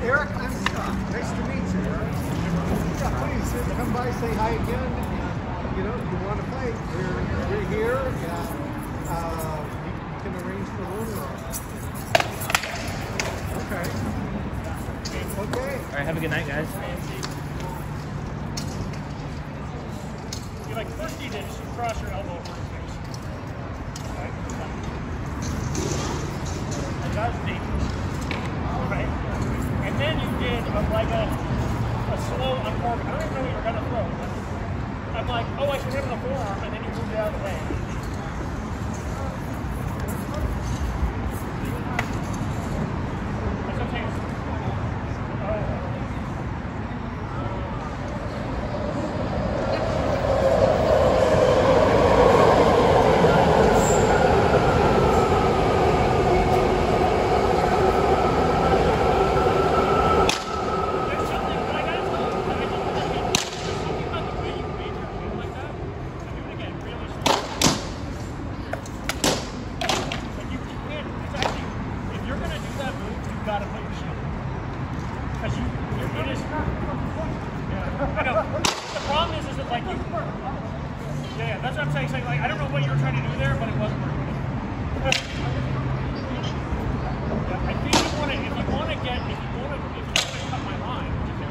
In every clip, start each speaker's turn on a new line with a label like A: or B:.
A: Eric, I'm Scott. Nice to meet you, Eric. Yeah, please come by, say hi again. You know, if you want to play, we're here. You can arrange for room. Okay. Okay.
B: All right, have a good night, guys.
C: You like first you did is you cross your elbow over your face. Right? And that's deep. Right? And then you did like a slow uncork. I don't even know what you're gonna throw. I'm like, oh, I should hit him in the forearm, and then you moved it out of the way. But sometimes, that's what I'm saying. Like, I don't know what you were trying to do there, but it wasn't working. Yeah, I think if you want to cut my line,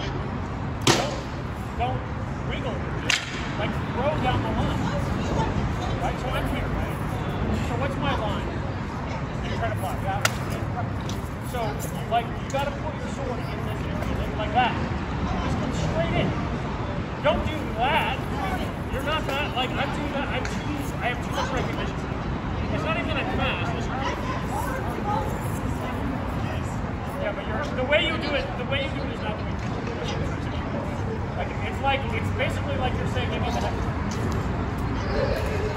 C: don't wiggle. Just like throw down the line. Right? So I'm here, right? So what's my line? You try to block that. So like you got to put your sword in this area, like that. Just come straight in. Don't do that. You're not that, like, I'm doing that, I have too much recognition. It's not even a class, it's yeah, but the way you do it is not the way you do it. Like, it's basically like you're saying, give me the heck.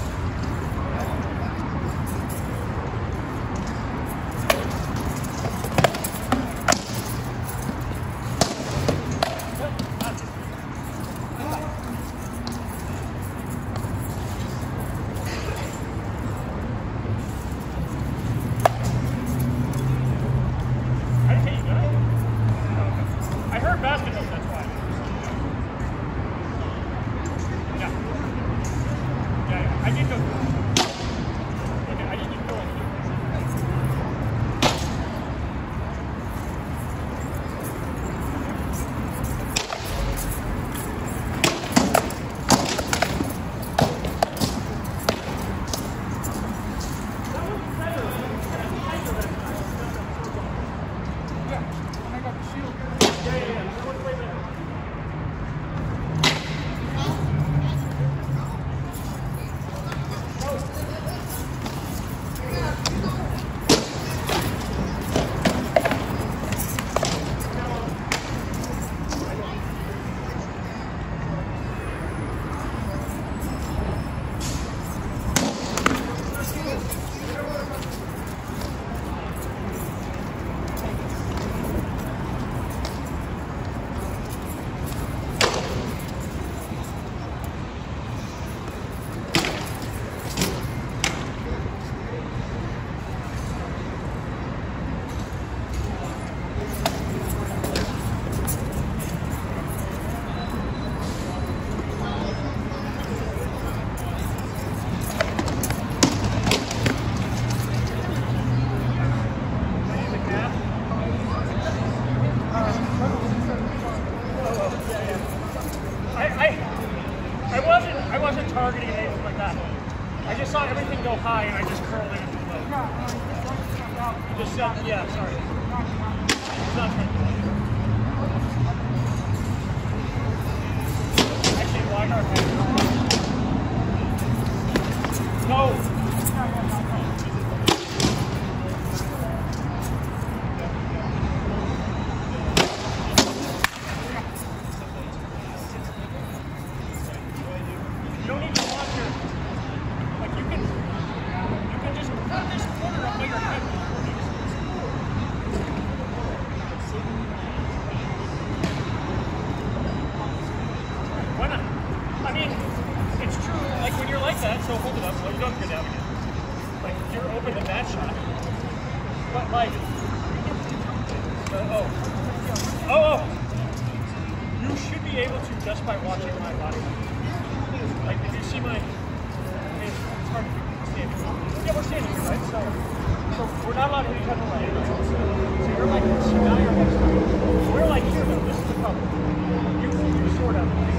C: I wasn't targeting anything like that. I just saw everything go high and I just curled it into the low. Just yeah, sorry. It's not trying to do it. Actually, why not? No. So hold it up, so you don't go down again. Like, you're open to that shot. But like, oh. Oh, you should be able to just by watching my body. Like if you see my, it's hard to stand. Yeah, we're standing here, right? So we're not allowed to hit each other right. So you're like this. So now you're next to me. We're like here though. This is the problem. You move your sword out of the way.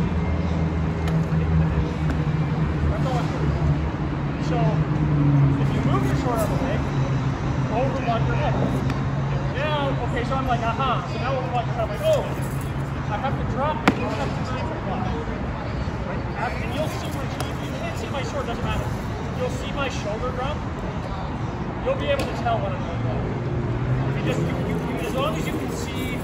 C: That's all I'm doing. So if you move your sword out of the way, overlock your head. Now, okay, so I'm like, aha. So now overlock your head. I'm like, oh, I have to drop it. I don't have time to block. Right? And you'll see my, you can't see my sword, doesn't matter. You'll see my shoulder drop. You'll be able to tell when I'm going back. You just, as long as you can see.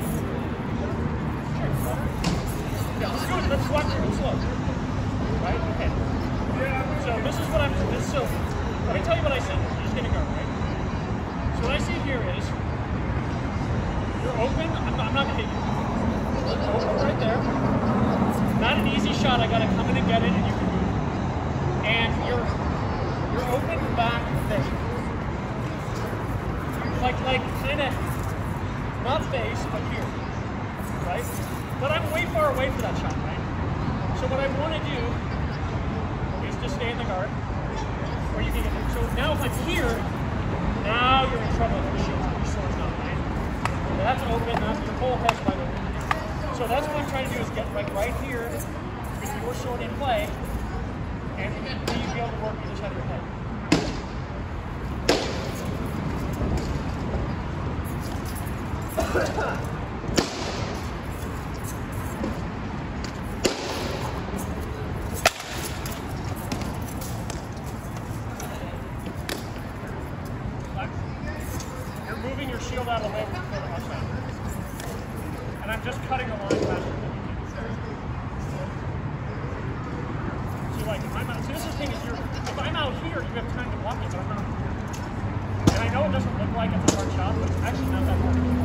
C: Yeah, let's do it. Let's walk through it slow. Right? Okay. So this is what I'm. So let me tell you what I see. You're just gonna go, right? So what I see here is you're open. I'm not gonna hit you. Open right there. Not an easy shot. I gotta come in and get it, and you can move. And you're open back there. Like kind of not face, but here, right? But I'm way far away for that shot, right? So what I want to do is just stay in the guard, where you can get there. So now if I'm here, now you're in trouble with your sword's not, right? So that's open. That's your whole head's wide open. So that's what I'm trying to do is get right here with your sword in play, and then you'll be able to work either side of your head. You're moving your shield out of the way when you throw the outside. And I'm just cutting the line faster than you can. So like, if I'm out, so this is the thing is if I'm out here, you have time to block it, but I'm not here. And I know it doesn't look like it's a hard shot, but it's actually not that hard.